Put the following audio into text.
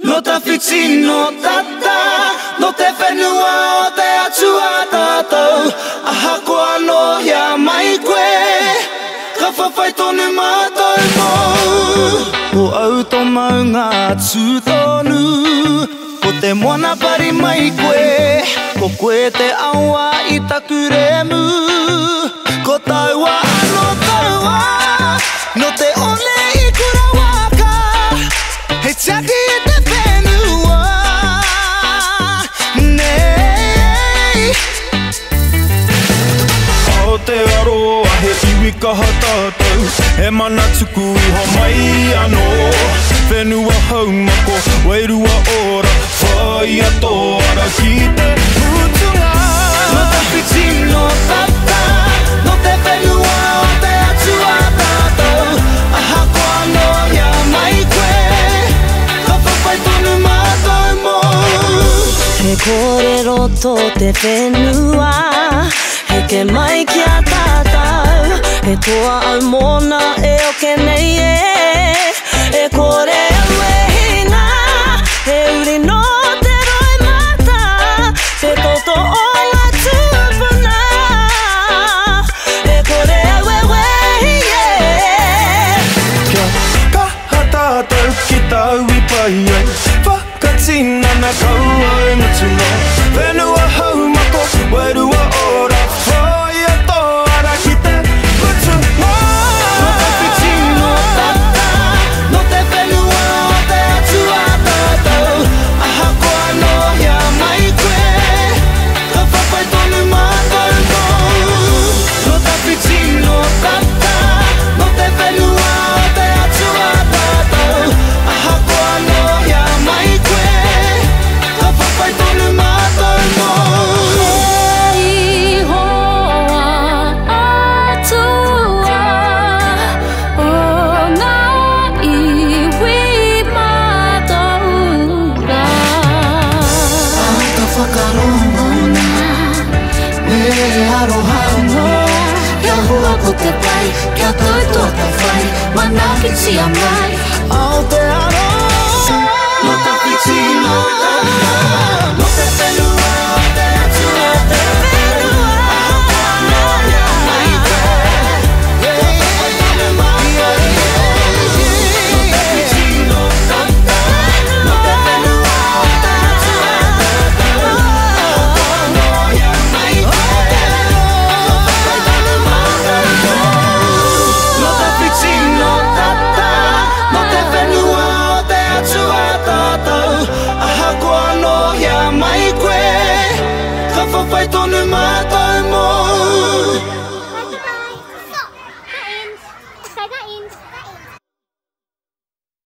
No tawhiti no tata, no te whenua o te atua tātou. Aha koa no hea mai koe, ka whawhai tonu mātou mō. Ko au tō mau ngā tūtonu, ko te moana pari mai koe, ko koe te aua I taku remu. Ko taua ano taua, no te ole I kura waka, he tiaki I te whenua. Nei O te aroa he iwi kaha tātou, he mana tuku iho mai anō. Whenua haumako, wairua ora, whai ato ara ki te putunga. No tawhiti no tata, no te whenua o te atua tātou. Aha koa no hea mai koe, ka whawhai tonu mātou mō. He kōrero tō te whenua, he ke mai ki a tātou. He toa au mōna e oke nei e kore au e hina. He uri no te roi mata, te toto o ngā tūpuna. He kore au e wehi Kia kaha tātou ki tau I pai ai, whakatina na kau ai mutunga. Whenua haumako, wairua ora, whai ato ara ki te putunga. No tawhiti no tata, no te whenua o te atua tātou. Aha koa no hea mai koe, ka whawhai tonu mātou mō. No tawhiti no tata, no te whenua o te atua tātou. Aha koa no hea mai koe, ka whawhai tonu mātou mō. Hei hoa atua o ngā iwi mātaura. Ka whakarongona, me aroha noa. Kia hua ko te pai, kia koutou te whai, mana ki tia mai. Aotearoa No tawhiti no tata, no te whenua o te atua tātou. Aha koa no hea mai koe, ka whawhai tonu mātou mō. No tawhiti no tata, no te whenua o te atua tātou. Aha koa no hea mai koe, ka whawhai tonu mātou mō. No tawhiti no tata, no te whenua o te atua tātou. Aha koa no hea mai koe, ka whawhai tonu mātou